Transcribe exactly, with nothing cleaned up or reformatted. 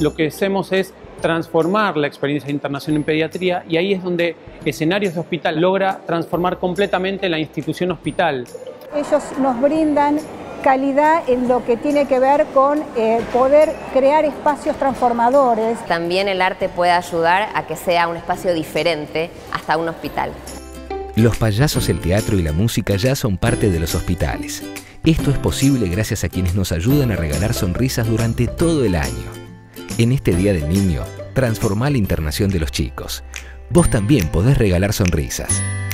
lo que hacemos es transformar la experiencia de internación en pediatría, y ahí es donde Escenarios de Hospital logra transformar completamente la institución hospital. Ellos nos brindan calidad en lo que tiene que ver con eh, poder crear espacios transformadores. También el arte puede ayudar a que sea un espacio diferente hasta un hospital. Los payasos, el teatro y la música ya son parte de los hospitales. Esto es posible gracias a quienes nos ayudan a regalar sonrisas durante todo el año. En este Día del Niño, transformá la internación de los chicos. Vos también podés regalar sonrisas.